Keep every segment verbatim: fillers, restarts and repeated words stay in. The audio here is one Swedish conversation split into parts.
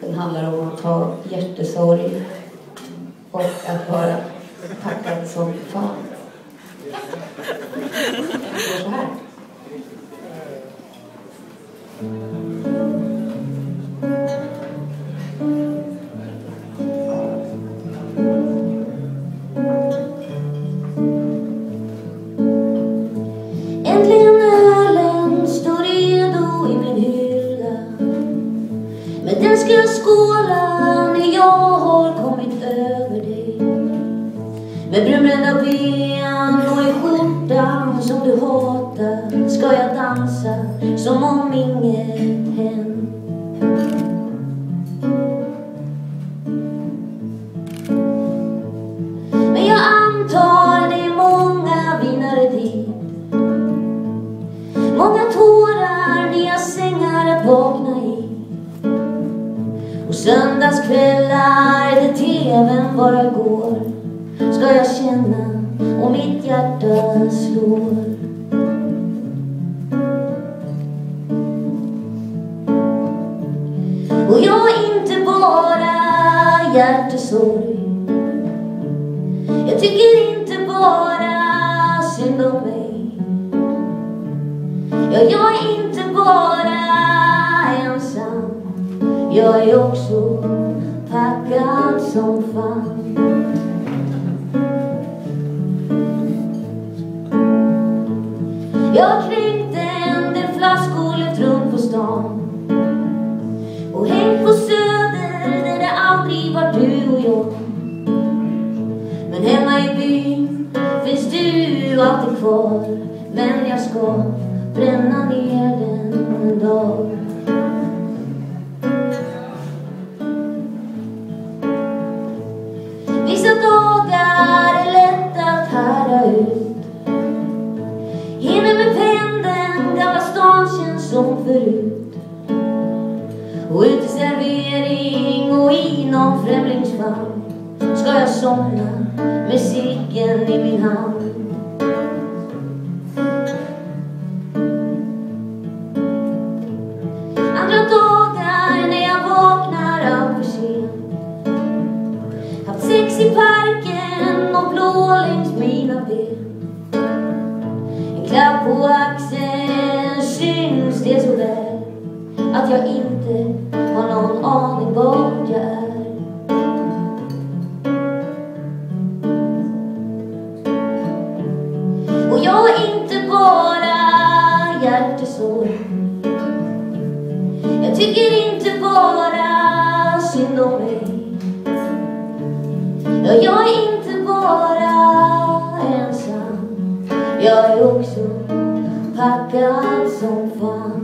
Den handlar om att ha hjärtesorg och att vara packad som fan. Det går så här. Äntligen ölen står redo i min hylla. Men den ska jag skåla när jag har kommit över dig. Med brunbrända ben och i skjortan som du hatar ska jag dansa som om inget hänt. Men jag antar det är många vinnare dit. Många tårar, nya sängar att vakna i. Och söndagskvällar där tvn bara går ska jag känna om mitt hjärta slår. Och jag är inte bara hjärtesorg. Jag tycker inte bara synd om mig. Ja, jag är inte bara ensam. Jag är också packad som fan. Jag kränkte en del flaskor runt på stan och hängt på Söder där det aldrig var du och jag. Men hemma i byn finns du alltid kvar. Men jag ska bränna ner den en dag. Vissa dagar är lätt att härda ut. Hinner med pendeln, gamla stan känns som förut. Och uteservering och inom främlingsfall ska jag somna med ciggen i min hand. Andra dagar när jag vaknar allt för sent, haft sex i parken och blå längs mina ben. En klapp på axeln syns det så väl att jag inte har någon aning vart jag är. Och jag är inte bara hjärtesorg. Jag tycker inte bara synd om mig. Ja, jag är inte bara ensam. Jag är också packad som fan.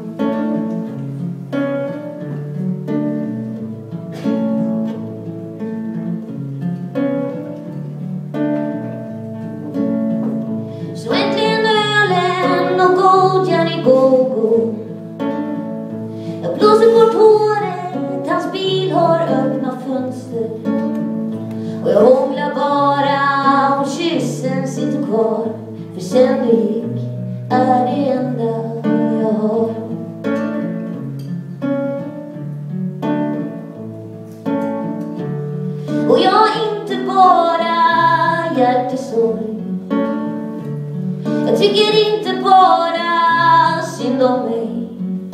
Så äntligen ölen och godjan i go-go. Jag blåser bort håret, hans bil har öppna fönster. Och jag hånglar bara och kyssen sitter kvar. För sen du gick är det enda jag har. Och jag är inte bara hjärtesorg. Jag tycker inte bara synd om mig.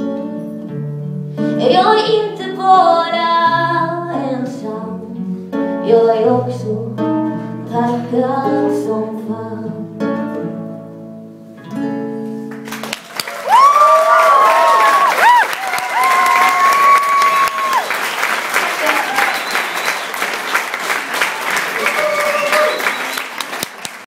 Jag är inte bara ensam. Jag är också packad som